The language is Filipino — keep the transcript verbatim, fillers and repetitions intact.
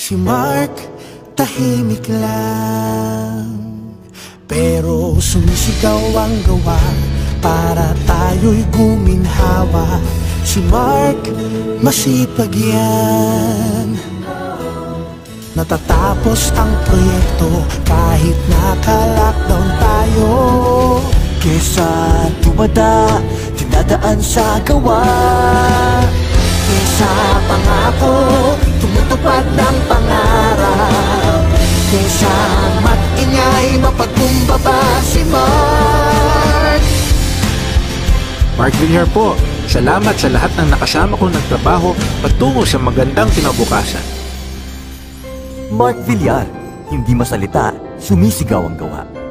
Si Mark, tahimik lang, pero sumisigaw ang gawa para tayo'y guminhawa. Si Mark, masipag yan. Natatapos ang proyekto kahit naka-lockdown tayo. Kesa tumada, dinadaan sa gawa. Kesa pangako, tumutupad ng pangarap. Kesa mag-ingay, mapagkumbaba si Mark. Mark Villar po, salamat sa lahat ng nakasama kong nagtrabaho patungo sa magandang kinabukasan. Mark Villar, hindi masalita, sumisigaw ang gawa.